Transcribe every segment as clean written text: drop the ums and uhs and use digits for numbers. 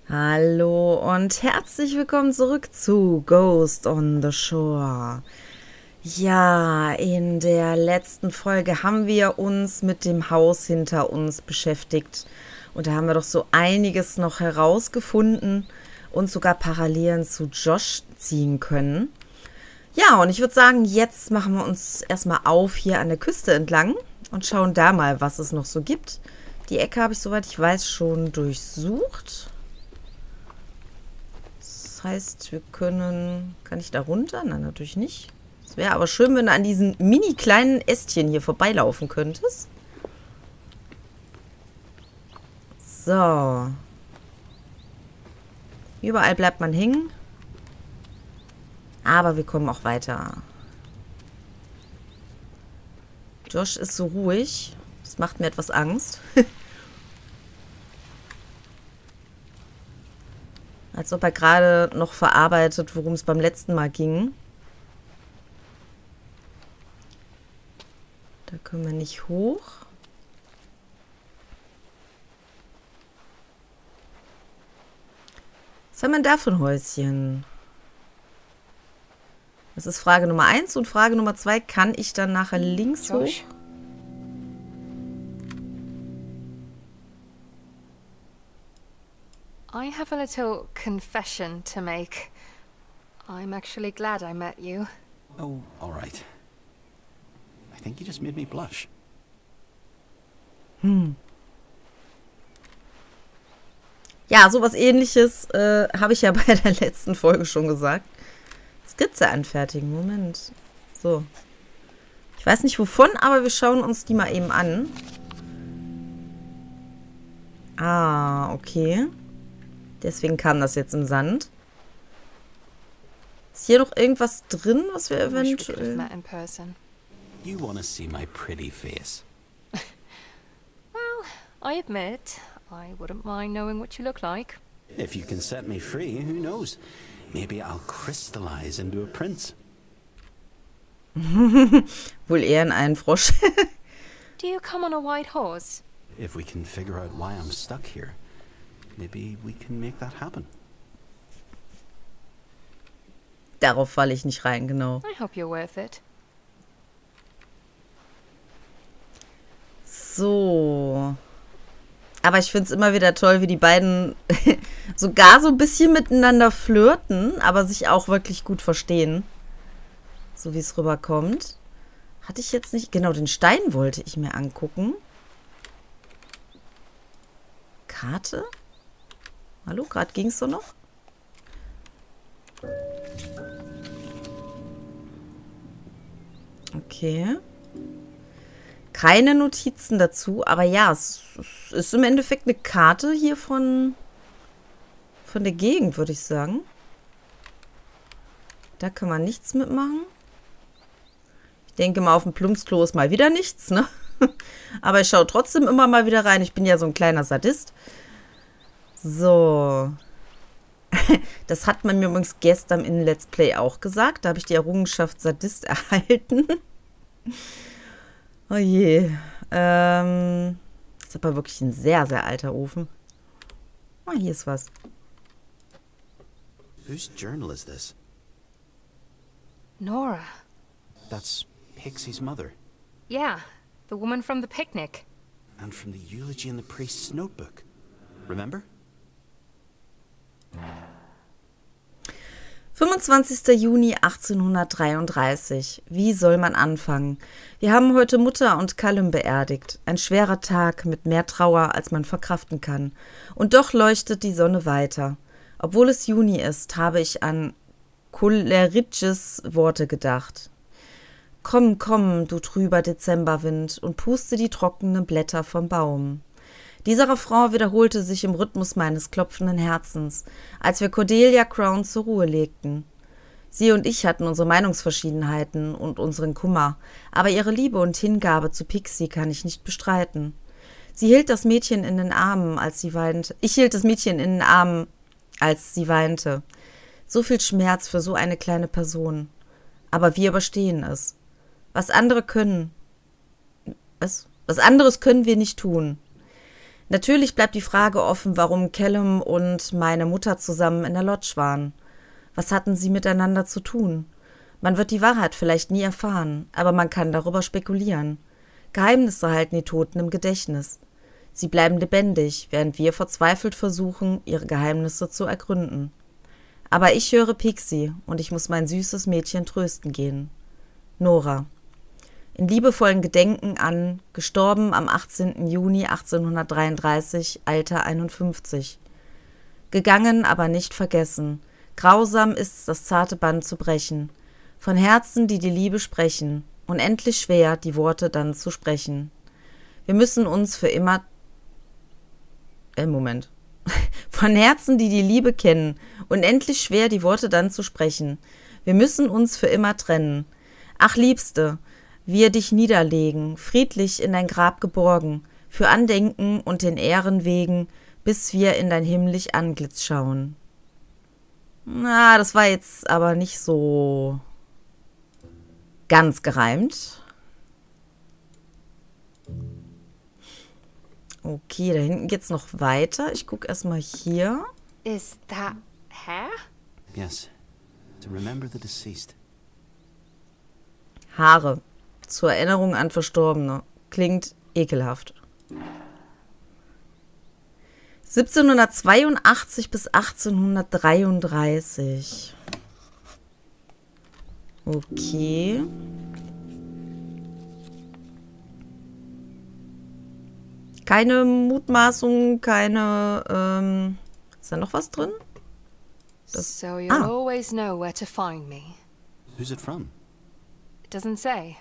Hallo und herzlich willkommen zurück zu Ghost on the Shore. Ja, in der letzten Folge haben wir uns mit dem Haus hinter uns beschäftigt. Und da haben wir doch so einiges noch herausgefunden und sogar Parallelen zu Josh ziehen können. Ja, und ich würde sagen, jetzt machen wir uns erstmal auf hier an der Küste entlang und schauen da mal, was es noch so gibt. Die Ecke habe ich, soweit ich weiß, schon durchsucht. Das heißt, wir können... Kann ich da runter? Nein, natürlich nicht. Es wäre aber schön, wenn du an diesen mini kleinen Ästchen hier vorbeilaufen könntest. So. Überall bleibt man hängen. Aber wir kommen auch weiter. Josh ist so ruhig. Das macht mir etwas Angst. Als ob er gerade noch verarbeitet, worum es beim letzten Mal ging. Da können wir nicht hoch. Was haben wir denn da für ein Häuschen? Das ist Frage Nummer 1 und Frage Nummer 2. Kann ich dann nachher links hoch? I have a little confession to make. I'm actually glad I met you. Oh, all right. I think you just made me blush. Ja, sowas Ähnliches habe ich ja bei der letzten Folge schon gesagt. Skizze anfertigen. Moment. So. Ich weiß nicht wovon, aber wir schauen uns die mal eben an. Ah, okay. Deswegen kam das jetzt im Sand. Ist hier noch irgendwas drin, was wir eventuell... You want to see my pretty face? Well, I admit, I wouldn't mind knowing what you look like. If you can set me free, who knows? Maybe I'll crystallize into a prince. Wohl eher in einen Frosch. Do you come on a white horse? If we can figure out why I'm stuck here, maybe we can make that happen. Darauf falle ich nicht rein, genau. I hope you're worth it. So. Aber ich finde es immer wieder toll, wie die beiden sogar so ein bisschen miteinander flirten, aber sich auch wirklich gut verstehen. So wie es rüberkommt. Hatte ich jetzt nicht... Genau, den Stein wollte ich mir angucken. Karte? Hallo, gerade ging es so noch? Okay. Keine Notizen dazu, aber ja, es ist im Endeffekt eine Karte hier von der Gegend, würde ich sagen. Da kann man nichts mitmachen. Ich denke mal, auf dem Plumpsklo ist mal wieder nichts, ne? Aber ich schaue trotzdem immer mal wieder rein. Ich bin ja so ein kleiner Sadist. So. Das hat man mir übrigens gestern in Let's Play auch gesagt. Da habe ich die Errungenschaft Sadist erhalten. Oh je. Ist aber wirklich ein sehr, sehr alter Ofen. Ah, hier ist was. Whose journal is this? Nora. That's Pixie's mother. Yeah, the woman from the picnic. And from the eulogy in the priest's notebook. Remember? 25. Juni 1833. Wie soll man anfangen? Wir haben heute Mutter und Callum beerdigt. Ein schwerer Tag mit mehr Trauer, als man verkraften kann. Und doch leuchtet die Sonne weiter. Obwohl es Juni ist, habe ich an Coleridges Worte gedacht. Komm, komm, du trüber Dezemberwind, und puste die trockenen Blätter vom Baum. Dieser Refrain wiederholte sich im Rhythmus meines klopfenden Herzens, als wir Cordelia Crown zur Ruhe legten. Sie und ich hatten unsere Meinungsverschiedenheiten und unseren Kummer, aber ihre Liebe und Hingabe zu Pixie kann ich nicht bestreiten. Sie hielt das Mädchen in den Armen, als sie weinte. Ich hielt das Mädchen in den Armen, als sie weinte. So viel Schmerz für so eine kleine Person. Aber wir überstehen es. Was anderes können wir nicht tun. Natürlich bleibt die Frage offen, warum Callum und meine Mutter zusammen in der Lodge waren. Was hatten sie miteinander zu tun? Man wird die Wahrheit vielleicht nie erfahren, aber man kann darüber spekulieren. Geheimnisse halten die Toten im Gedächtnis. Sie bleiben lebendig, während wir verzweifelt versuchen, ihre Geheimnisse zu ergründen. Aber ich höre Pixie und ich muss mein süßes Mädchen trösten gehen. Nora. In liebevollen Gedenken an, gestorben am 18. Juni 1833, Alter 51. Gegangen, aber nicht vergessen. Grausam ist's, das zarte Band zu brechen. Von Herzen, die die Liebe sprechen. Unendlich schwer, die Worte dann zu sprechen. Wir müssen uns für immer... Moment. Von Herzen, die die Liebe kennen. Unendlich schwer, die Worte dann zu sprechen. Wir müssen uns für immer trennen. Ach, Liebste, wir dich niederlegen, friedlich in dein Grab geborgen, für Andenken und den Ehren wegen, bis wir in dein himmlisch Antlitz schauen. Na, das war jetzt aber nicht so ganz gereimt. Okay, da hinten geht's noch weiter. Ich gucke erstmal hier. Is that hair? Yes. To remember the deceased. Haare. Zur Erinnerung an Verstorbene. Klingt ekelhaft. 1782 bis 1833. Okay. Keine Mutmaßung, keine, ist da noch was drin? So you'll always know where to find me. Who's it from? It doesn't say.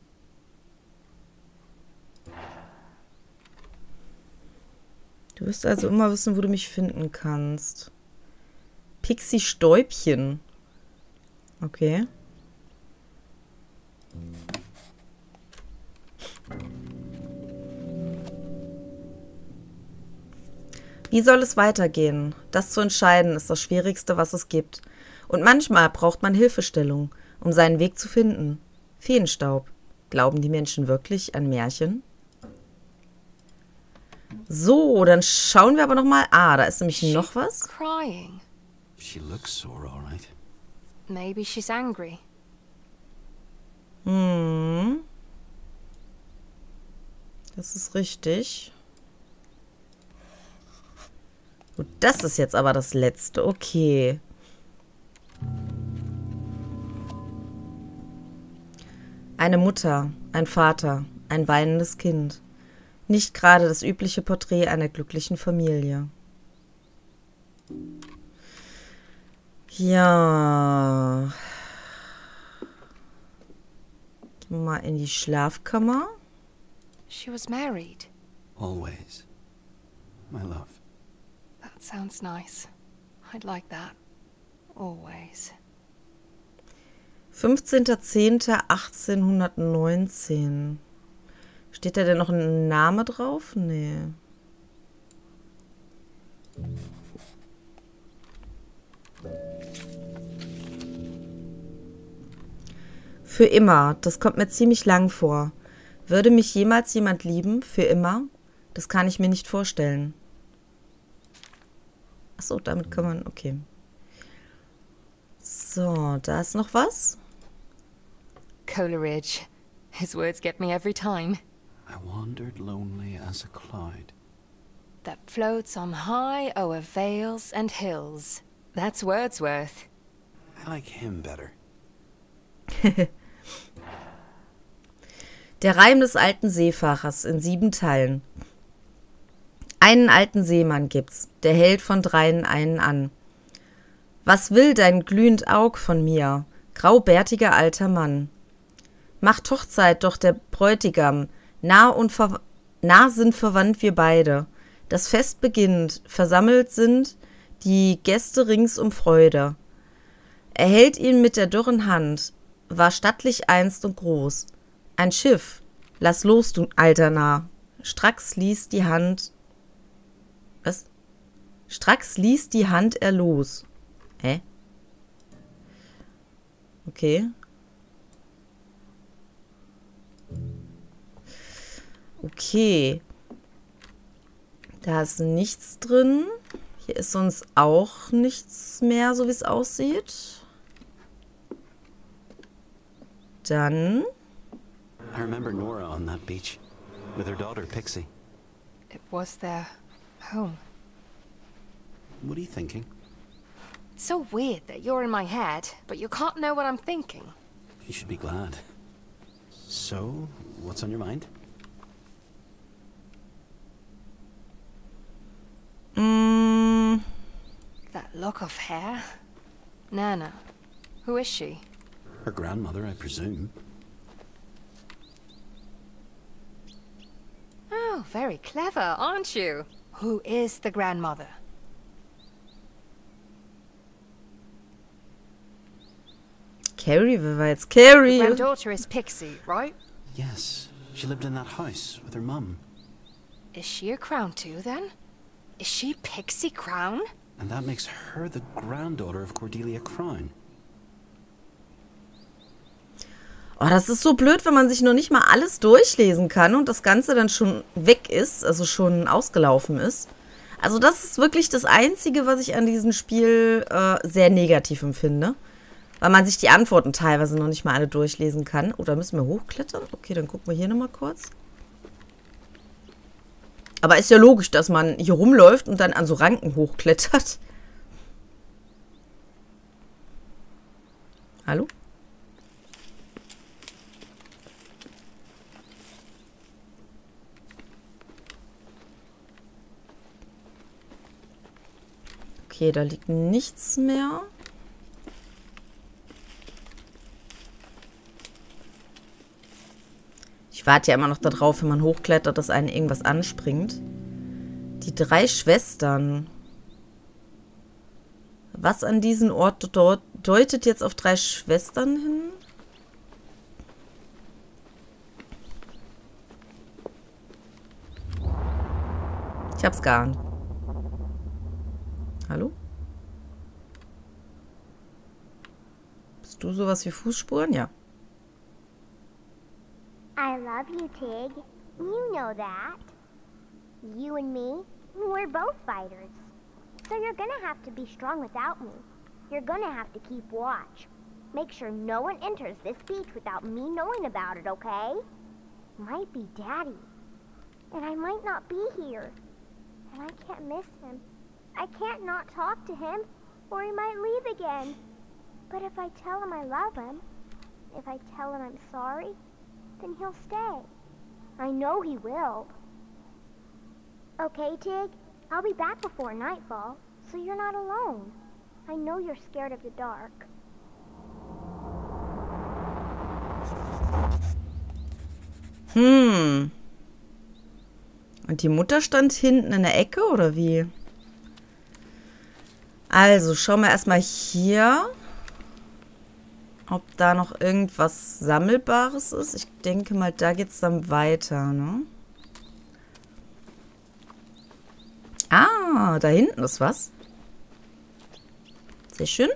Du wirst also immer wissen, wo du mich finden kannst. Pixie Stäubchen. Okay. Wie soll es weitergehen? Das zu entscheiden ist das Schwierigste, was es gibt. Und manchmal braucht man Hilfestellung, um seinen Weg zu finden. Feenstaub. Glauben die Menschen wirklich an Märchen? So, dann schauen wir aber noch mal. Ah, da ist nämlich noch was. Crying. She looks sore, all right. Maybe she's angry. Das ist richtig. Gut, das ist jetzt aber das Letzte. Okay. Eine Mutter, ein Vater, ein weinendes Kind. Nicht gerade das übliche Porträt einer glücklichen Familie. Ja. Gehen wir mal in die Schlafkammer. She was married. Always. My love. That sounds nice. I'd like that. Always. 15.10.1819. Steht da denn noch ein Name drauf? Nee. Für immer. Das kommt mir ziemlich lang vor. Würde mich jemals jemand lieben? Für immer? Das kann ich mir nicht vorstellen. Achso, damit kann man... Okay. So, da ist noch was. Coleridge. His words get me every time. I wandered lonely as a cloud. That floats on high o'er vales and hills. That's Wordsworth. I like him better. Der Reim des alten Seefahrers in 7 Teilen. Einen alten Seemann gibt's, der hält von dreien einen an. Was will dein glühend Aug von mir, graubärtiger alter Mann? Macht Hochzeit doch der Bräutigam, nah sind verwandt wir beide. Das Fest beginnt, versammelt sind die Gäste rings um Freude. Er hält ihn mit der dürren Hand, war stattlich einst und groß. Ein Schiff, lass los, du alter Narr. Stracks ließ die Hand... Was? Stracks ließ die Hand er los. Hä? Okay. Okay. Da ist nichts drin. Hier ist sonst auch nichts mehr, so wie es aussieht. Dann... I remember Nora on that beach with her daughter Pixie. It was their home. What are you thinking? It's so weird that you're in my head, but you can't know what I'm thinking. You should be glad. So, what's on your mind? That lock of hair? Nana. Who is she? Her grandmother, I presume. Oh, very clever, aren't you? Who is the grandmother? Carrie, wer war jetzt Carrie? Granddaughter is Pixie, right? Yes, she lived in that house with her mum. Is she a Crown too, then? Is she Pixie Crown? And that makes her the granddaughter of Cordelia Crown. Oh, das ist so blöd, wenn man sich noch nicht mal alles durchlesen kann und das Ganze dann schon weg ist, also schon ausgelaufen ist. Also das ist wirklich das Einzige, was ich an diesem Spiel sehr negativ empfinde. Weil man sich die Antworten teilweise noch nicht mal alle durchlesen kann. Oder müssen wir hochklettern? Okay, dann gucken wir hier nochmal kurz. Aber ist ja logisch, dass man hier rumläuft und dann an so Ranken hochklettert. Hallo? Okay, da liegt nichts mehr. Ich warte ja immer noch darauf, wenn man hochklettert, dass einen irgendwas anspringt. Die 3 Schwestern. Was an diesem Ort dort deutet jetzt auf 3 Schwestern hin? Ich hab's geahnt. Hallo? Bist du sowas wie Fußspuren? Ja. I love you, Tig. You know that. You and me, we're both fighters. So you're gonna have to be strong without me. You're gonna have to keep watch. Make sure no one enters this beach without me knowing about it, okay? Might be Daddy. And I might not be here. And I can't miss him. I can't not talk to him, or he might leave again. But if I tell him I love him, if I tell him I'm sorry, then he'll stay. I know he will. Okay, Tig? I'll be back before nightfall, so you're not alone. I know you're scared of the dark. Und die Mutter stand hinten in der Ecke, oder wie? Also, schauen wir erstmal hier, ob da noch irgendwas Sammelbares ist. Ich denke mal, da geht es dann weiter, ne? Ah, da hinten ist was. Sehr schön.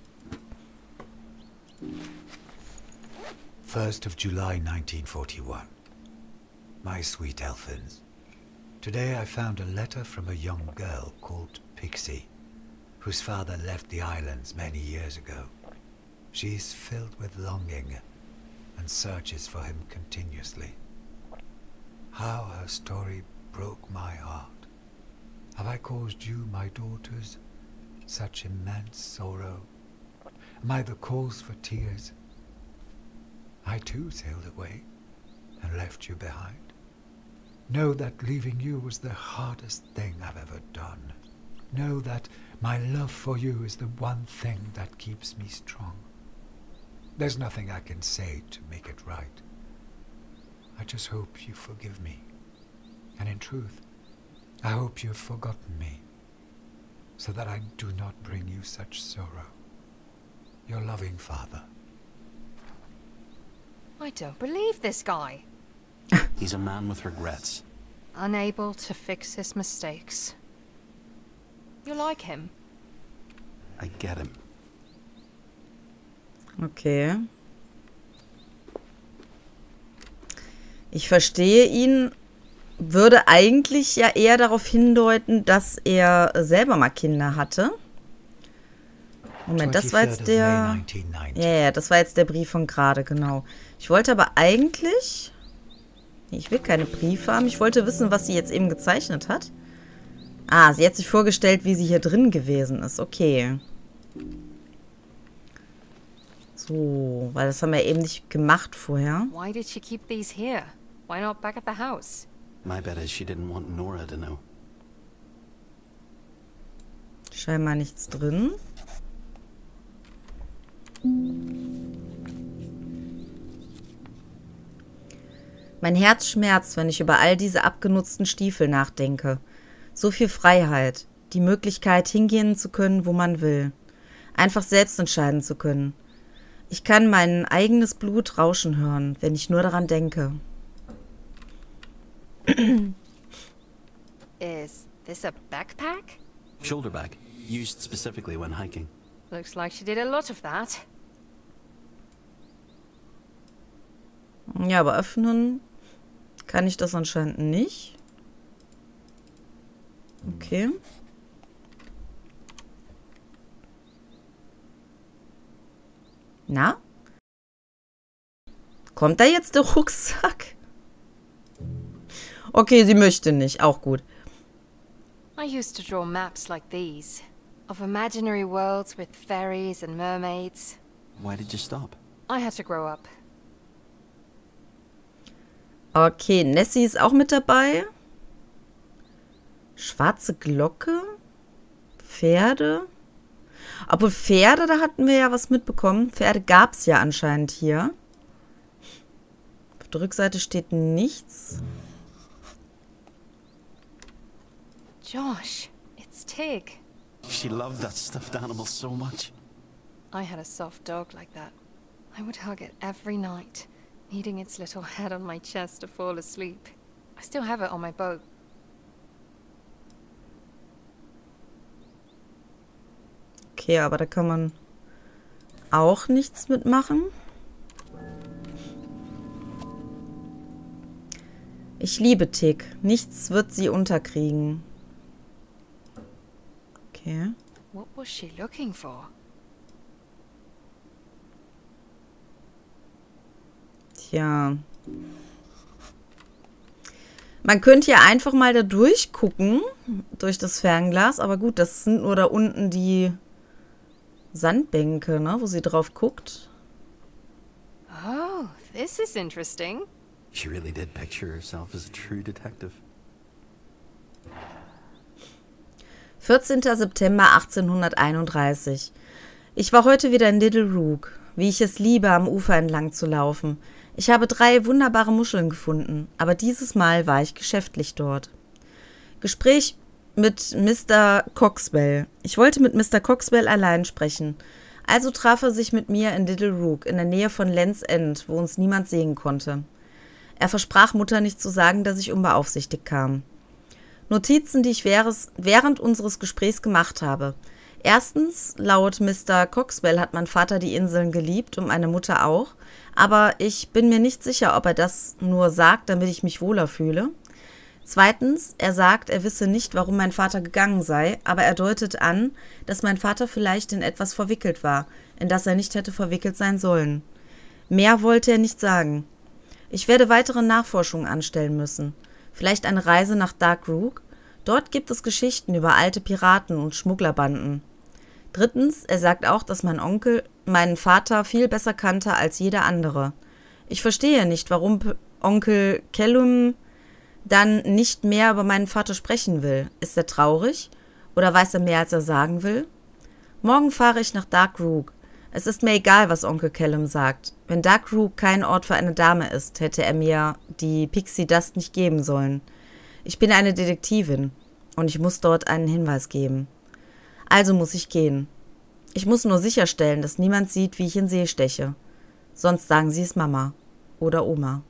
1st of July 1941. My sweet Elfins. Today I found a letter from a young girl called Pixie, whose father left the islands many years ago. She is filled with longing and searches for him continuously. How her story broke my heart. Have I caused you, my daughters, such immense sorrow? Am I the cause for tears? I too sailed away and left you behind. Know that leaving you was the hardest thing I've ever done. Know that my love for you is the one thing that keeps me strong. There's nothing I can say to make it right. I just hope you forgive me. And in truth, I hope you've forgotten me, so that I do not bring you such sorrow. Your loving father. I don't believe this guy. He's a man with regrets. Unable to fix his mistakes. You like him? I get him. Okay. Ich verstehe ihn, würde eigentlich ja eher darauf hindeuten, dass er selber mal Kinder hatte. Moment, das war jetzt der... Ja, das war jetzt der Brief von gerade, genau. Ich wollte aber eigentlich... Nee, ich will keine Briefe haben. Ich wollte wissen, was sie jetzt eben gezeichnet hat. Ah, sie hat sich vorgestellt, wie sie hier drin gewesen ist. Okay. So, weil das haben wir eben nicht gemacht vorher. Why did she keep these here? Why not back at the house? My bet is she didn't want Nora to know. Scheinbar nichts drin. Mein Herz schmerzt, wenn ich über all diese abgenutzten Stiefel nachdenke. So viel Freiheit, die Möglichkeit, hingehen zu können, wo man will. Einfach selbst entscheiden zu können. Ich kann mein eigenes Blut rauschen hören, wenn ich nur daran denke. Is this a backpack? Shoulder bag, used specifically when hiking. Looks like she did a lot of that. Ja, aber öffnen kann ich das anscheinend nicht. Okay. Na? Kommt da jetzt der Rucksack? Okay, sie möchte nicht. Auch gut. I used to draw maps like these, of imaginary worlds with fairies and mermaids. Why did you stop? I had to grow up. Okay, Nessie ist auch mit dabei. Schwarze Glocke. Pferde. Obwohl Pferde, da hatten wir ja was mitbekommen. Pferde gab es ja anscheinend hier. Auf der Rückseite steht nichts. Josh, it's Tig. She loved that stuffed animal so much. I had a soft dog like that. I would hug it every night, needing its little head on my chest to fall asleep. I still have it on my boat. Okay, aber da kann man auch nichts mitmachen. Ich liebe Tig. Nichts wird sie unterkriegen. Okay. What was she looking for? Tja. Man könnte ja einfach mal da durchgucken, durch das Fernglas. Aber gut, das sind nur da unten die Sandbänke, ne, wo sie drauf guckt. Oh, this is interesting. She really did picture herself as a true detective. 14. September 1831. Ich war heute wieder in Little Rook, wie ich es liebe, am Ufer entlang zu laufen. Ich habe 3 wunderbare Muscheln gefunden, aber dieses Mal war ich geschäftlich dort. Gespräch mit Mr. Coxwell. Ich wollte mit Mr. Coxwell allein sprechen. Also traf er sich mit mir in Little Rook, in der Nähe von Land's End, wo uns niemand sehen konnte. Er versprach Mutter nicht zu sagen, dass ich unbeaufsichtigt kam. Notizen, die ich während unseres Gesprächs gemacht habe. Erstens, laut Mr. Coxwell hat mein Vater die Inseln geliebt und meine Mutter auch, aber ich bin mir nicht sicher, ob er das nur sagt, damit ich mich wohler fühle. Zweitens, er sagt, er wisse nicht, warum mein Vater gegangen sei, aber er deutet an, dass mein Vater vielleicht in etwas verwickelt war, in das er nicht hätte verwickelt sein sollen. Mehr wollte er nicht sagen. Ich werde weitere Nachforschungen anstellen müssen. Vielleicht eine Reise nach Dark Rook? Dort gibt es Geschichten über alte Piraten und Schmugglerbanden. Drittens, er sagt auch, dass mein Onkel meinen Vater viel besser kannte als jeder andere. Ich verstehe nicht, warum Onkel Callum dann nicht mehr über meinen Vater sprechen will. Ist er traurig? Oder weiß er mehr, als er sagen will? Morgen fahre ich nach Dark Rook. Es ist mir egal, was Onkel Callum sagt. Wenn Dark Rook kein Ort für eine Dame ist, hätte er mir die Pixie Dust nicht geben sollen. Ich bin eine Detektivin und ich muss dort einen Hinweis geben. Also muss ich gehen. Ich muss nur sicherstellen, dass niemand sieht, wie ich in See steche. Sonst sagen sie es Mama oder Oma.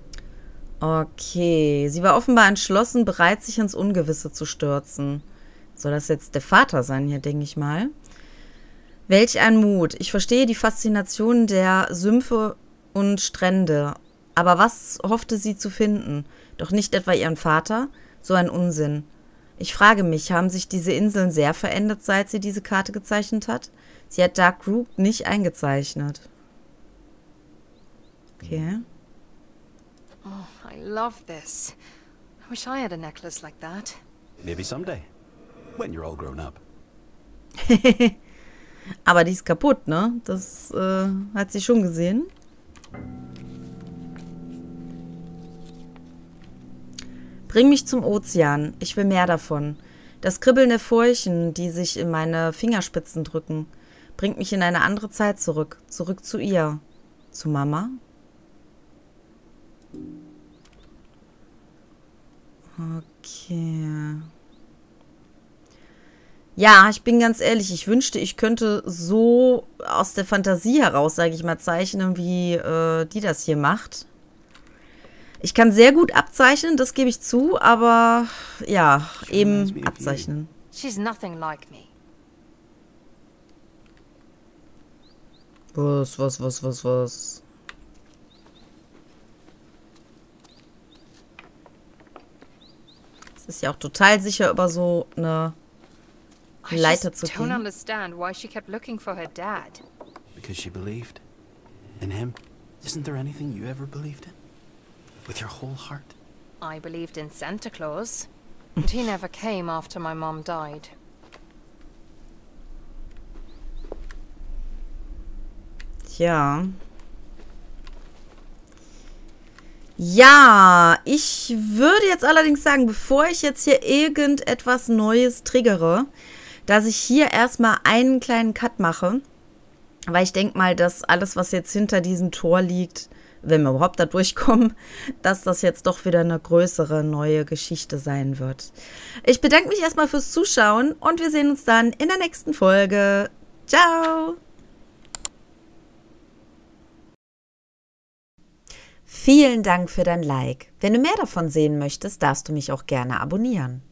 Okay, sie war offenbar entschlossen, bereit, sich ins Ungewisse zu stürzen. Soll das jetzt der Vater sein hier, denke ich mal. Welch ein Mut. Ich verstehe die Faszination der Sümpfe und Strände. Aber was hoffte sie zu finden? Doch nicht etwa ihren Vater? So ein Unsinn. Ich frage mich, haben sich diese Inseln sehr verändert, seit sie diese Karte gezeichnet hat? Sie hat Dark Rook nicht eingezeichnet. Okay. Oh, I love this. I wish I had a necklace like that. Maybe someday. When you're all grown up. Aber die ist kaputt, ne? Das hat sie schon gesehen. Bring mich zum Ozean. Ich will mehr davon. Das Kribbeln der Furchen, die sich in meine Fingerspitzen drücken, bringt mich in eine andere Zeit zurück. Zurück zu ihr. Zu Mama? Okay. Ja, ich bin ganz ehrlich, ich wünschte, ich könnte so aus der Fantasie heraus, sage ich mal, zeichnen, wie die das hier macht. Ich kann sehr gut abzeichnen, das gebe ich zu, aber ja, eben abzeichnen. She's nothing like me. Was? Es ist ja auch total sicher, über so eine Leiter zu I just don't gehen. understand why she kept looking for her dad. Because she believed in him. Isn't there anything you ever believed in? With your whole heart? I believed in Santa Claus, but he never came after my mom died. Tja. Ja, ich würde jetzt allerdings sagen, bevor ich jetzt hier irgendetwas Neues triggere, dass ich hier erstmal einen kleinen Cut mache, weil ich denke mal, dass alles, was jetzt hinter diesem Tor liegt, wenn wir überhaupt da durchkommen, dass das jetzt doch wieder eine größere neue Geschichte sein wird. Ich bedanke mich erstmal fürs Zuschauen und wir sehen uns dann in der nächsten Folge. Ciao! Vielen Dank für dein Like. Wenn du mehr davon sehen möchtest, darfst du mich auch gerne abonnieren.